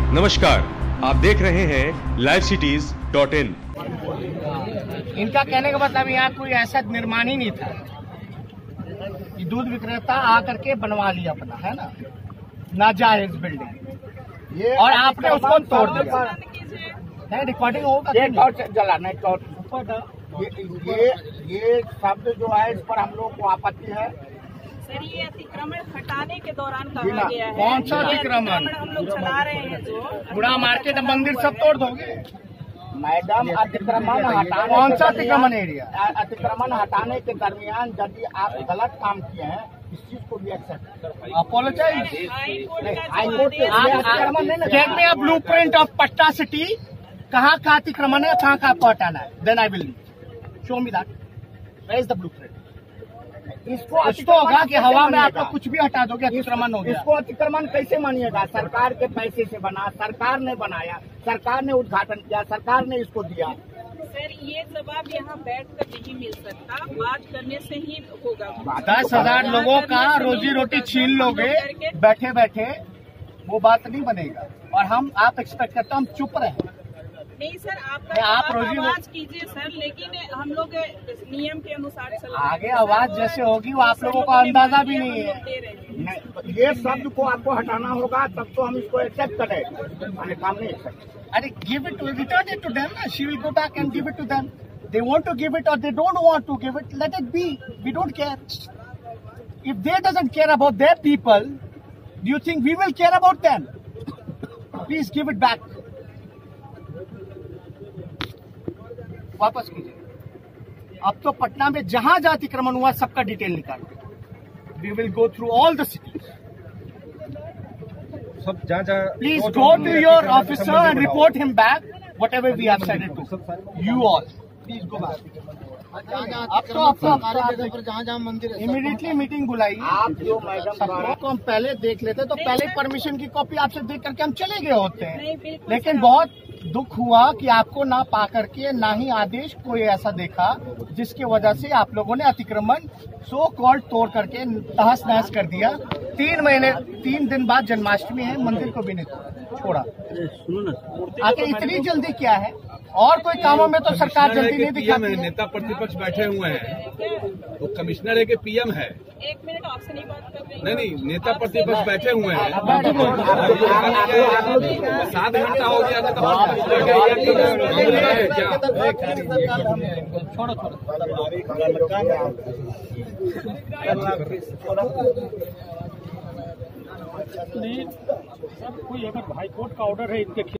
नमस्कार, आप देख रहे हैं livecities.in। इनका कहने का मतलब यहाँ कोई ऐसा निर्माण ही नहीं था कि दूध विक्रेता आकर के बनवा लिया अपना, है ना, नाजायज बिल्डिंग ये, और आपने उसको तोड़ दिया। नहीं, रिकॉर्डिंग होगा, ये जला नहीं, ये शब्द जो है इस पर हम लोग को आपत्ति है। सर, ये अतिक्रमण हटाने के दौरान कहा गया है। कौन सा अतिक्रमण? हम लोग चला रहे हैं जो पूरा मार्केट मंदिर सब तोड़ दोगे मैडम। अतिक्रमण हटाने, कौन सा अतिक्रमण एरिया? अतिक्रमण हटाने के दरमियान यदि आप गलत काम किए हैं इस चीज को भी accept apologise. Get me a blueprint of Patna city. कहाँ का अतिक्रमण है, कहाँ का आपको हटाना है, then I will show me that. Where is the blueprint? इसको होगा कि हवा में आप कुछ भी हटा दोगे, अतिक्रमण हो गया। इसको अतिक्रमण कैसे मानिएगा? सरकार के पैसे से बना, सरकार ने बनाया, सरकार ने उद्घाटन किया, सरकार ने इसको दिया। सर, ये जवाब यहाँ बैठ कर नहीं मिल सकता, बात करने से ही होगा। 10,000 लोगों का रोजी रोटी छीन लोगे बैठे बैठे, वो बात नहीं बनेगा। और आप एक्सपेक्ट करते हो हम चुप रहे? नहीं सर, आप रोजी आवाज कीजिए सर, लेकिन हम लोग नियम के अनुसार चल रहे हैं। आगे आवाज जैसे होगी वो आप लोगों का अंदाजा भी नहीं है। नहीं, ये शब्द को आपको हटाना होगा, तब तो हम इसको एक्सेप्ट करें, काम नहीं एक्सेप्ट। अरे give it, return it to them ना। She will go back and give it to them. They want to give it or they don't want to give it, let it be. We don't care. If they doesn't care about their people, do you think we will care about them? Please give it back. वापस कीजिए। अब तो पटना में जहां जहां अतिक्रमण हुआ सबका डिटेल निकालो। We will go through all the cities. सब जहाँ Please go to your officer and report him back whatever we have said it to. You all. Please go back. अब तो जहाँ मंदिर इमीडिएटली मीटिंग बुलाई। आप जो मैडम सबको हम पहले देख लेते तो पहले परमिशन की कॉपी आपसे देख करके हम चले गए होते हैं। नहीं, बिल्कुल लेकिन सर। बहुत दुख हुआ कि आपको ना पा करके ना ही आदेश कोई ऐसा देखा जिसकी वजह से आप लोगों ने अतिक्रमण सो कॉल्ड तोड़ करके तहस नहस कर दिया। 3 दिन बाद जन्माष्टमी है, मंदिर को भी नहीं छोड़ा। आखिर इतनी जल्दी क्या है? और कोई कामों में तो सरकार जल्दी नहीं दिखाती है। नेता प्रतिपक्ष बैठे हुए हैं, वो कमिश्नर है कि पीएम है? 1 मिनट आपसे नहीं बात कर रही। नहीं, नेता प्रतिपक्ष बैठे हुए हैं। 7 घंटा हो गया था, नहीं, कोई अगर हाईकोर्ट का ऑर्डर है इनके